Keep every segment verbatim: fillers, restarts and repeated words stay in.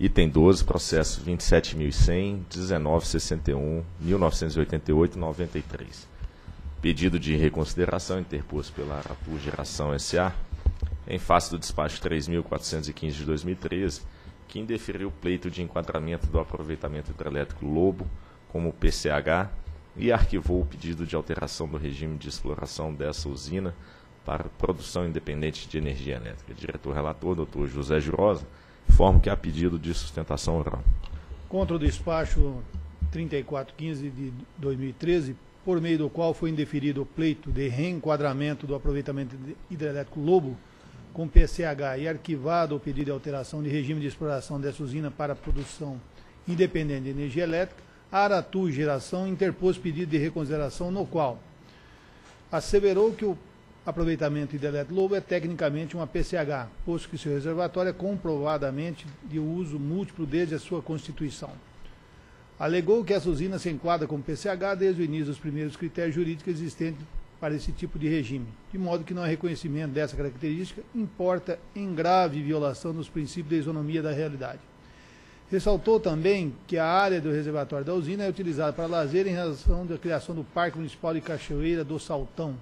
Item doze, processo vinte e sete mil e cem, dezenove sessenta e um, mil novecentos e oitenta e oito, noventa e três. Pedido de reconsideração interposto pela Aratu Geração S A, em face do despacho três mil quatrocentos e quinze de dois mil e treze, que indeferiu o pleito de enquadramento do aproveitamento hidrelétrico Lobo como P C H e arquivou o pedido de alteração do regime de exploração dessa usina para produção independente de energia elétrica. Diretor-relator, doutor José Jurosa, informo que há pedido de sustentação oral. Contra o despacho trinta e quatro quinze de dois mil e treze, por meio do qual foi indeferido o pleito de reenquadramento do aproveitamento hidrelétrico Lobo com P C H e arquivado o pedido de alteração de regime de exploração dessa usina para produção independente de energia elétrica, a Aratu Geração interpôs pedido de reconsideração no qual asseverou que o aproveitamento hidrelétrico Lobo é tecnicamente uma P C H, posto que seu reservatório é comprovadamente de uso múltiplo desde a sua constituição. Alegou que essa usina se enquadra como P C H desde o início dos primeiros critérios jurídicos existentes para esse tipo de regime, de modo que não há reconhecimento dessa característica importa em grave violação dos princípios da isonomia da realidade. Ressaltou também que a área do reservatório da usina é utilizada para lazer em razão da criação do Parque Municipal de Cachoeira do Saltão.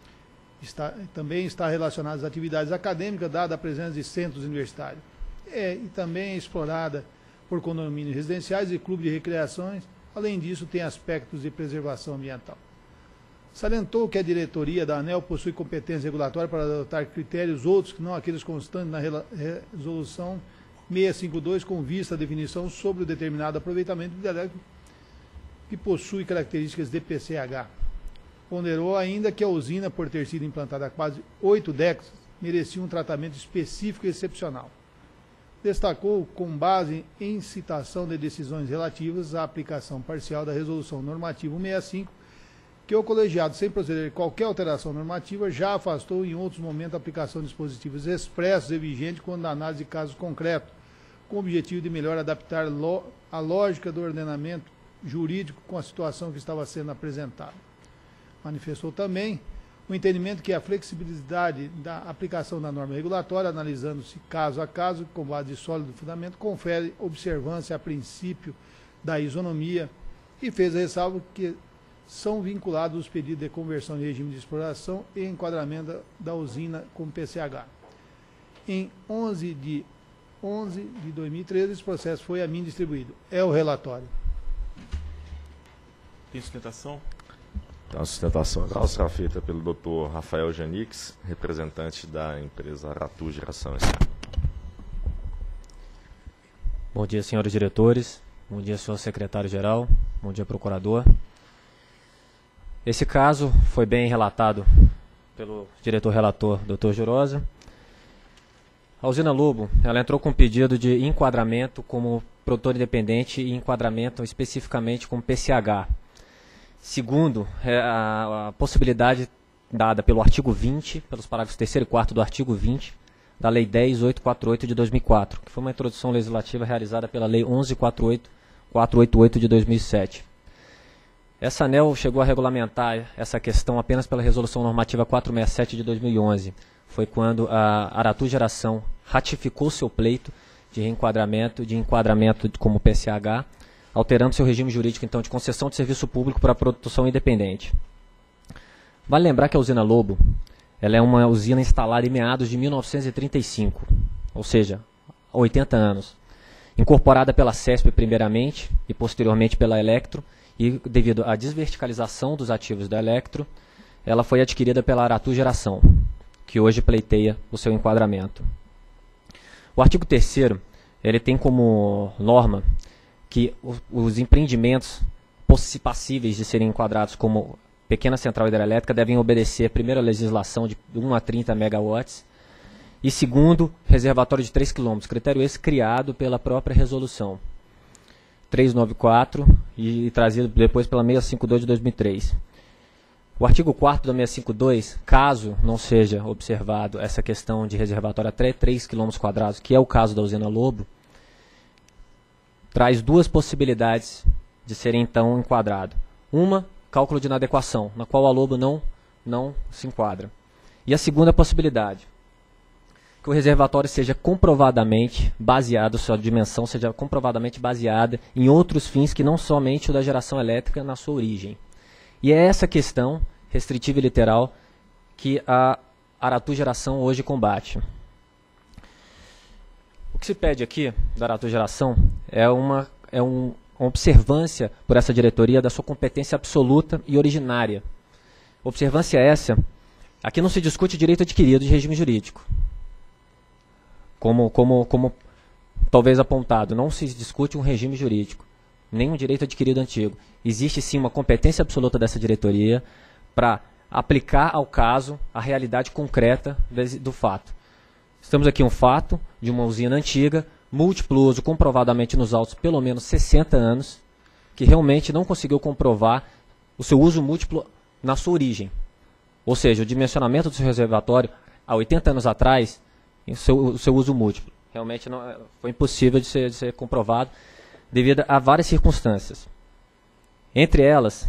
Está, também está relacionada às atividades acadêmicas, dada a presença de centros universitários. É, e também é explorada por condomínios residenciais e clubes de recreações. Além disso, tem aspectos de preservação ambiental. Salientou que a diretoria da ANEEL possui competência regulatória para adotar critérios outros que não aqueles constantes na resolução seiscentos e cinquenta e dois, com vista à definição sobre o determinado aproveitamento hidrelétrico que possui características de P C H. Ponderou ainda que a usina, por ter sido implantada há quase oito décadas, merecia um tratamento específico e excepcional. Destacou, com base em citação de decisões relativas à aplicação parcial da Resolução Normativa cento e sessenta e cinco, que o colegiado, sem proceder qualquer alteração normativa, já afastou em outros momentos a aplicação de dispositivos expressos e vigentes quando a análise de casos concretos, com o objetivo de melhor adaptar a lógica do ordenamento jurídico com a situação que estava sendo apresentada. Manifestou também o entendimento que a flexibilidade da aplicação da norma regulatória, analisando-se caso a caso, com base de sólido fundamento, confere observância a princípio da isonomia e fez a ressalva que são vinculados os pedidos de conversão de regime de exploração e enquadramento da usina com P C H. Em onze de onze de dois mil e treze, esse processo foi a mim distribuído. É o relatório. Tem sustentação? Então, a sustentação oral será feita pelo doutor Rafael Janix, representante da empresa Aratu Geração S A. Bom dia, senhores diretores. Bom dia, senhor secretário-geral. Bom dia, procurador. Esse caso foi bem relatado pelo diretor-relator, doutor Jurosa. A usina Lobo, ela entrou com pedido de enquadramento como produtor independente e enquadramento especificamente como P C H. Segundo, a, a possibilidade dada pelo artigo vinte, pelos parágrafos terceiro e quarto do artigo vinte, da Lei dez mil oitocentos e quarenta e oito de dois mil e quatro, que foi uma introdução legislativa realizada pela Lei onze mil quatrocentos e oitenta e oito de dois mil e sete. Essa ANEEL chegou a regulamentar essa questão apenas pela Resolução Normativa quatrocentos e sessenta e sete de dois mil e onze. Foi quando a Aratu Geração ratificou seu pleito de reenquadramento, de enquadramento como P C H, alterando seu regime jurídico, então, de concessão de serviço público para produção independente. Vale lembrar que a usina Lobo, ela é uma usina instalada em meados de mil novecentos e trinta e cinco, ou seja, há oitenta anos, incorporada pela CESP primeiramente e posteriormente pela Electro, e devido à desverticalização dos ativos da Electro, ela foi adquirida pela Aratu Geração, que hoje pleiteia o seu enquadramento. O artigo terceiro, ele tem como norma que os empreendimentos passíveis de serem enquadrados como pequena central hidrelétrica devem obedecer, primeiro, a legislação de um a trinta megawatts e, segundo, reservatório de três quilômetros, critério esse criado pela própria resolução trezentos e noventa e quatro e, e trazido depois pela seiscentos e cinquenta e dois de dois mil e três. O artigo quarto da seiscentos e cinquenta e dois, caso não seja observado essa questão de reservatório até três quilômetros quadrados, que é o caso da usina Lobo, traz duas possibilidades de serem então enquadrado. Uma, cálculo de inadequação, na qual a Lobo não, não se enquadra. E a segunda possibilidade, que o reservatório seja comprovadamente baseado, sua dimensão seja comprovadamente baseada em outros fins que não somente o da geração elétrica na sua origem. E é essa questão restritiva e literal que a Aratu Geração hoje combate. O que se pede aqui da Aratu Geração é uma, é um, uma observância por essa diretoria da sua competência absoluta e originária. Observância essa, aqui não se discute direito adquirido de regime jurídico. Como, como, como talvez apontado, não se discute um regime jurídico, nem um direito adquirido antigo. Existe sim uma competência absoluta dessa diretoria para aplicar ao caso a realidade concreta do fato. Estamos aqui um fato de uma usina antiga, múltiplo uso comprovadamente nos autos pelo menos sessenta anos, que realmente não conseguiu comprovar o seu uso múltiplo na sua origem. Ou seja, o dimensionamento do seu reservatório há oitenta anos atrás, o seu, o seu uso múltiplo. Realmente não, foi impossível de ser, de ser comprovado devido a várias circunstâncias. Entre elas,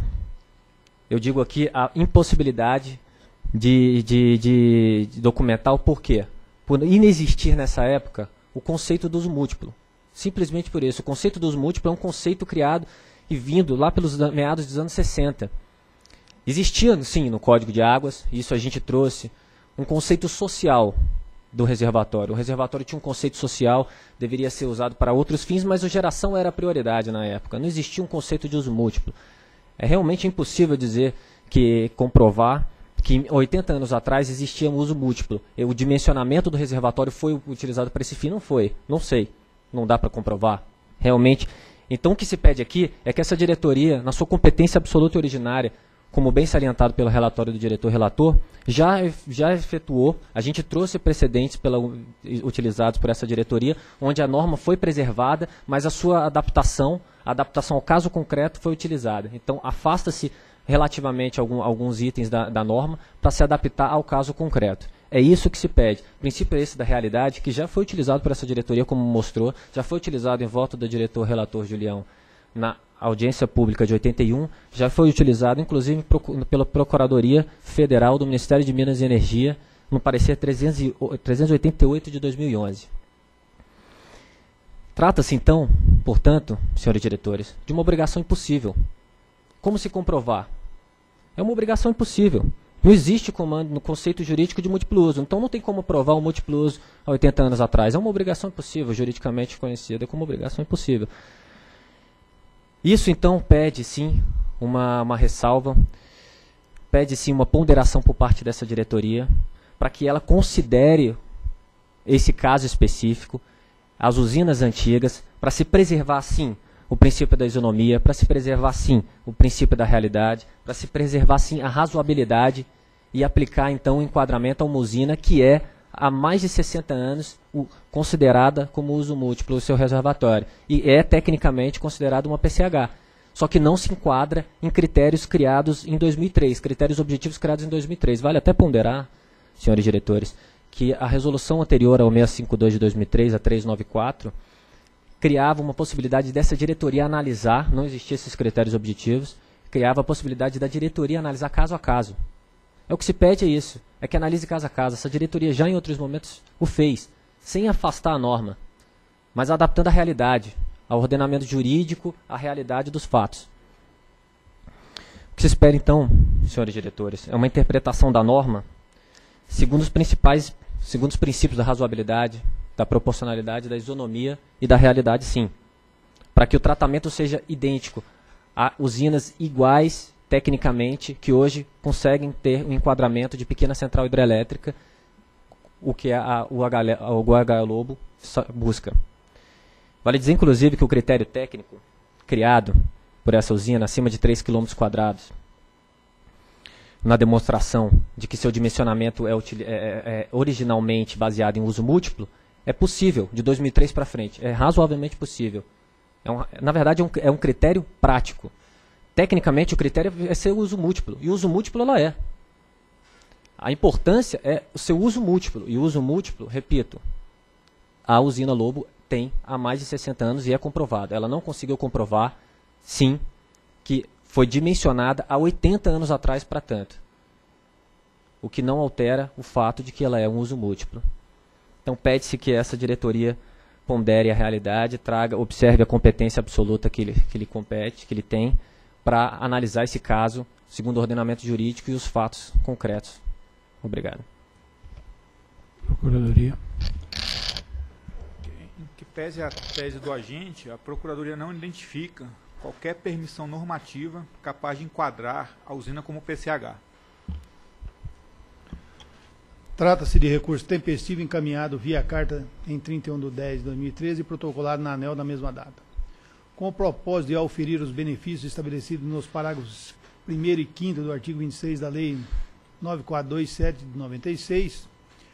eu digo aqui a impossibilidade de, de, de, de documentar o porquê. Por inexistir nessa época o conceito do uso múltiplo. Simplesmente por isso. O conceito do uso múltiplo é um conceito criado e vindo lá pelos meados dos anos sessenta. Existia, sim, no Código de Águas, isso a gente trouxe, um conceito social do reservatório. O reservatório tinha um conceito social, deveria ser usado para outros fins, mas a geração era a prioridade na época. Não existia um conceito de uso múltiplo. É realmente impossível dizer que, comprovar que oitenta anos atrás existia um uso múltiplo. E o dimensionamento do reservatório foi utilizado para esse fim? Não foi. Não sei. Não dá para comprovar. Realmente. Então o que se pede aqui é que essa diretoria, na sua competência absoluta e originária, como bem salientado pelo relatório do diretor-relator, já, já efetuou, a gente trouxe precedentes pela, utilizados por essa diretoria, onde a norma foi preservada, mas a sua adaptação, a adaptação ao caso concreto foi utilizada. Então, afasta-se relativamente algum, alguns itens da, da norma para se adaptar ao caso concreto. É isso que se pede. O princípio é esse da realidade, que já foi utilizado por essa diretoria, como mostrou, já foi utilizado em voto do diretor-relator Julião na audiência pública de oitenta e um, já foi utilizado, inclusive, pela Procuradoria Federal do Ministério de Minas e Energia, no parecer trezentos e oitenta e oito de dois mil e onze. Trata-se, então, portanto, senhores diretores, de uma obrigação impossível. Como se comprovar? É uma obrigação impossível. Não existe comando no conceito jurídico de múltiplo uso, então não tem como provar o múltiplo uso há oitenta anos atrás. É uma obrigação impossível, juridicamente conhecida como obrigação impossível. Isso, então, pede, sim, uma, uma ressalva, pede, sim, uma ponderação por parte dessa diretoria, para que ela considere esse caso específico, as usinas antigas, para se preservar, sim, o princípio da isonomia, para se preservar, sim, o princípio da realidade, para se preservar, sim, a razoabilidade e aplicar, então, o enquadramento a uma usina que é, há mais de sessenta anos, o, considerada como uso múltiplo do seu reservatório. E é, tecnicamente, considerada uma P C H. Só que não se enquadra em critérios criados em dois mil e três, critérios objetivos criados em dois mil e três. Vale até ponderar, senhores diretores, que a resolução anterior ao seiscentos e cinquenta e dois de dois mil e três, a trezentos e noventa e quatro, criava uma possibilidade dessa diretoria analisar, não existiam esses critérios objetivos, criava a possibilidade da diretoria analisar caso a caso. É o que se pede é isso, é que analise caso a caso. Essa diretoria já em outros momentos o fez, sem afastar a norma, mas adaptando a realidade, ao ordenamento jurídico, à realidade dos fatos. O que se espera então, senhores diretores, é uma interpretação da norma segundo os principais, segundo os princípios da razoabilidade, da proporcionalidade, da isonomia e da realidade, sim, para que o tratamento seja idêntico a usinas iguais tecnicamente, que hoje conseguem ter um enquadramento de pequena central hidrelétrica, o que a, o H Lobo busca. Vale dizer, inclusive, que o critério técnico criado por essa usina, acima de três quilômetros quadrados, na demonstração de que seu dimensionamento é, é, é originalmente baseado em uso múltiplo, é possível, de dois mil e três para frente, é razoavelmente possível. É um, na verdade, é um, é um critério prático. Tecnicamente, o critério é ser uso múltiplo, e o uso múltiplo ela é. A importância é o seu uso múltiplo, e o uso múltiplo, repito, a usina Lobo tem há mais de sessenta anos e é comprovado. Ela não conseguiu comprovar, sim, que foi dimensionada há oitenta anos atrás para tanto. O que não altera o fato de que ela é um uso múltiplo. Então pede-se que essa diretoria pondere a realidade, traga, observe a competência absoluta que ele, que ele compete, que ele tem, para analisar esse caso segundo o ordenamento jurídico e os fatos concretos. Obrigado. Procuradoria. Em que pese a tese do agente, a Procuradoria não identifica qualquer permissão normativa capaz de enquadrar a usina como P C H. Trata-se de recurso tempestivo encaminhado via carta em trinta e um de dez de dois mil e treze e protocolado na ANEEL na mesma data. Com o propósito de auferir os benefícios estabelecidos nos parágrafos primeiro e quinto do artigo vinte e seis da Lei nove mil quatrocentos e vinte e sete de noventa e seis,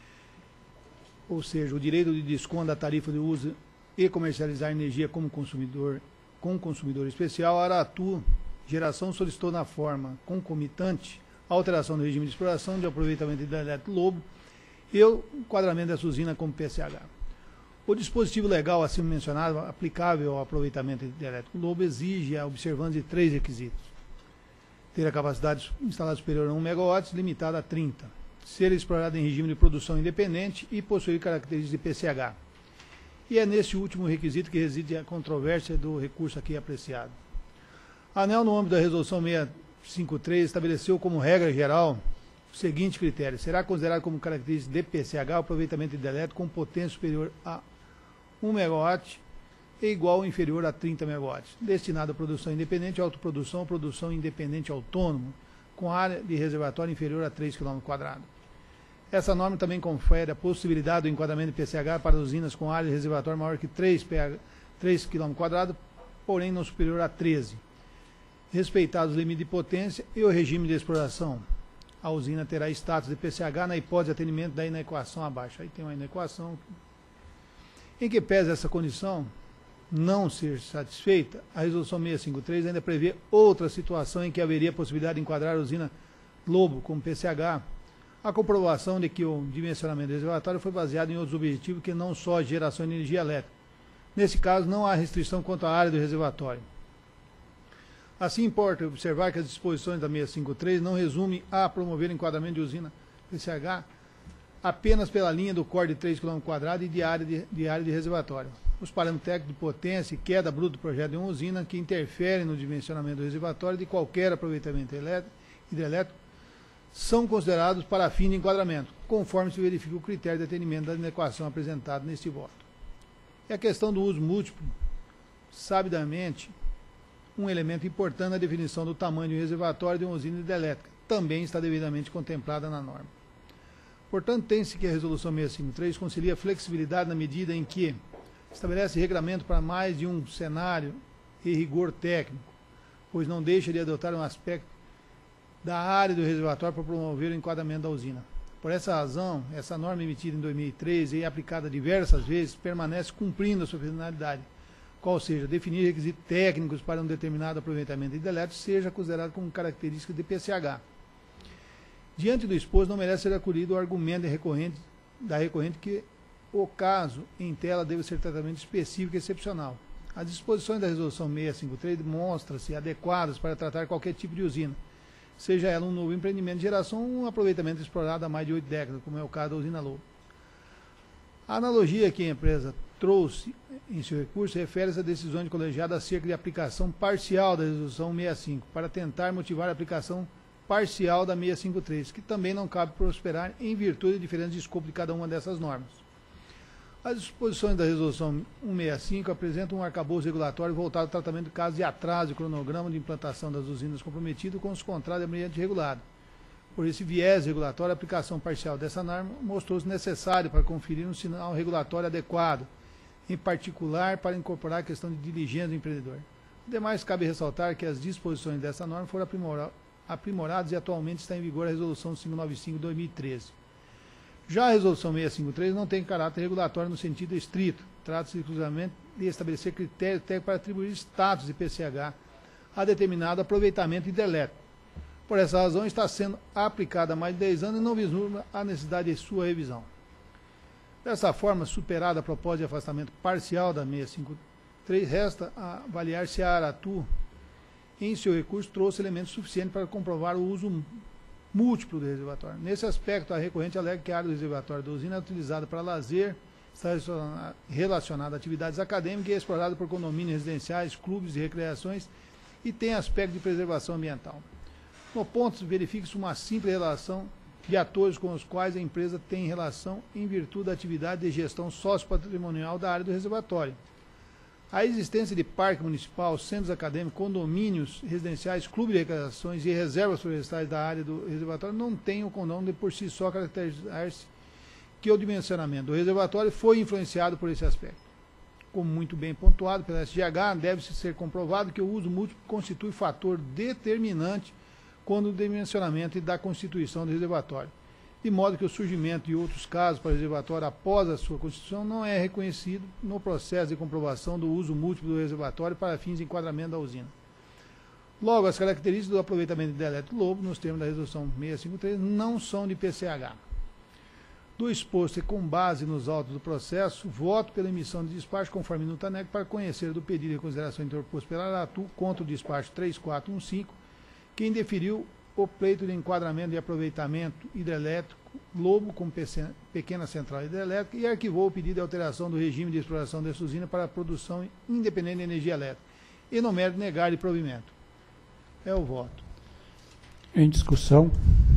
ou seja, o direito de desconto da tarifa de uso e comercializar energia como consumidor, com consumidor especial, a Aratu Geração solicitou na forma concomitante a alteração do regime de exploração de aproveitamento hidrelétrico Lobo e o enquadramento dessa usina como P C H. O dispositivo legal acima mencionado, aplicável ao aproveitamento hidrelétrico Lobo, exige a observância de três requisitos: ter a capacidade instalada superior a um megawatt, limitada a trinta, ser explorado em regime de produção independente e possuir características de P C H. E é nesse último requisito que reside a controvérsia do recurso aqui apreciado. A ANEEL, no âmbito da Resolução seiscentos e cinquenta e três, estabeleceu como regra geral o seguinte critério: será considerado como característica de P C H o aproveitamento hidrelétrico com potência superior a um megawatt e igual ou inferior a trinta megawatts, destinado à produção independente, autoprodução ou produção independente autônomo, com área de reservatório inferior a três quilômetros quadrados. Essa norma também confere a possibilidade do enquadramento de P C H para usinas com área de reservatório maior que três quilômetros quadrados, porém não superior a treze, respeitados os limites de potência e o regime de exploração. A usina terá status de P C H na hipótese de atendimento da inequação abaixo. Aí tem uma inequação. Em que pese essa condição não ser satisfeita, a Resolução seiscentos e cinquenta e três ainda prevê outra situação em que haveria a possibilidade de enquadrar a usina Lobo como P C H, a comprovação de que o dimensionamento do reservatório foi baseado em outros objetivos que não só a geração de energia elétrica. Nesse caso, não há restrição quanto à área do reservatório. Assim, importa observar que as disposições da seiscentos e cinquenta e três não resumem a promover o enquadramento de usina P C H apenas pela linha do core de três quilômetros quadrados e de área de, de área de reservatório. Os parâmetros técnicos de potência e queda bruta do projeto de uma usina que interferem no dimensionamento do reservatório de qualquer aproveitamento elétrico, hidrelétrico são considerados para fim de enquadramento, conforme se verifica o critério de atendimento da inequação apresentado neste voto. E a questão do uso múltiplo, sabidamente, um elemento importante na definição do tamanho de um reservatório de uma usina hidrelétrica, também está devidamente contemplada na norma. Portanto, tem-se que a Resolução seiscentos e cinquenta e três concilia flexibilidade na medida em que estabelece regramento para mais de um cenário e rigor técnico, pois não deixa de adotar um aspecto da área do reservatório para promover o enquadramento da usina. Por essa razão, essa norma emitida em dois mil e treze e aplicada diversas vezes permanece cumprindo a sua finalidade, qual seja, definir requisitos técnicos para um determinado aproveitamento hidrelétrico seja considerado como característica de P C H. Diante do exposto, não merece ser acolhido o argumento recorrente, da recorrente que o caso em tela deve ser tratamento específico e excepcional. As disposições da Resolução seiscentos e cinquenta e três mostram-se adequadas para tratar qualquer tipo de usina, seja ela um novo empreendimento de geração ou um aproveitamento explorado há mais de oito décadas, como é o caso da usina Lobo. A analogia que a empresa trouxe em seu recurso refere-se a decisões de colegiado acerca de aplicação parcial da Resolução seiscentos e cinquenta e cinco, para tentar motivar a aplicação parcial da seiscentos e cinquenta e três, que também não cabe prosperar em virtude de diferentes de escopo de cada uma dessas normas. As disposições da Resolução cento e sessenta e cinco apresentam um arcabouço regulatório voltado ao tratamento de casos de atraso e cronograma de implantação das usinas comprometido com os contratos de ambiente regulado. Por esse viés regulatório, a aplicação parcial dessa norma mostrou-se necessária para conferir um sinal regulatório adequado, em particular para incorporar a questão de diligência do empreendedor. Ademais, cabe ressaltar que as disposições dessa norma foram aprimora- aprimoradas e atualmente está em vigor a Resolução quinhentos e noventa e cinco de dois mil e treze. Já a Resolução seiscentos e cinquenta e três não tem caráter regulatório no sentido estrito. Trata-se exclusivamente de estabelecer critérios técnicos para atribuir status de P C H a determinado aproveitamento hidrelétrico. Por essa razão, está sendo aplicada há mais de dez anos e não vislumbra a necessidade de sua revisão. Dessa forma, superada a proposta de afastamento parcial da seiscentos e cinquenta e três, resta avaliar se a Aratu, em seu recurso, trouxe elementos suficientes para comprovar o uso múltiplo do reservatório. Nesse aspecto, a recorrente alega que a área do reservatório da usina é utilizada para lazer, está relacionada a atividades acadêmicas e é explorada por condomínios residenciais, clubes e recreações e tem aspecto de preservação ambiental. No ponto, verifica-se uma simples relação de atores com os quais a empresa tem relação em virtude da atividade de gestão sociopatrimonial da área do reservatório. A existência de parque municipal, centros acadêmicos, condomínios residenciais, clubes de recreações e reservas florestais da área do reservatório não tem o condão de por si só caracterizar-se que o dimensionamento do reservatório foi influenciado por esse aspecto. Como muito bem pontuado pela S G H, deve-se ser comprovado que o uso múltiplo constitui fator determinante quando o dimensionamento e da constituição do reservatório, de modo que o surgimento de outros casos para o reservatório após a sua constituição não é reconhecido no processo de comprovação do uso múltiplo do reservatório para fins de enquadramento da usina. Logo, as características do aproveitamento hidrelétrico Lobo, nos termos da resolução seiscentos e cinquenta e três, não são de P C H. Do exposto e com base nos autos do processo, voto pela emissão de despacho conforme minuta anexa para conhecer do pedido de reconsideração interposto pela Aratu contra o despacho três quatro um cinco, que indeferiu o pleito de enquadramento de aproveitamento hidrelétrico Lobo com pequena central hidrelétrica e arquivou o pedido de alteração do regime de exploração dessa usina para a produção independente de energia elétrica e no mérito negar de provimento. É o voto. Em discussão.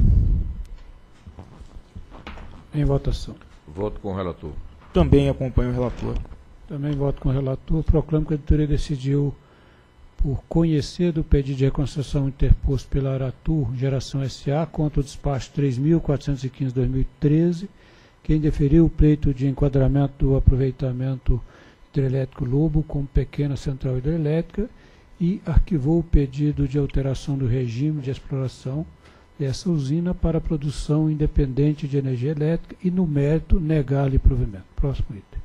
Em votação. Voto com o relator. Também acompanho o relator. Também voto com o relator. Proclamo que a editoria decidiu por conhecer do pedido de reconstrução interposto pela Aratu Geração S A contra o despacho três mil quatrocentos e quinze barra dois mil e treze, que indeferiu o pleito de enquadramento do aproveitamento hidrelétrico Lobo com pequena central hidrelétrica e arquivou o pedido de alteração do regime de exploração dessa usina para a produção independente de energia elétrica e, no mérito, negar-lhe provimento. Próximo item.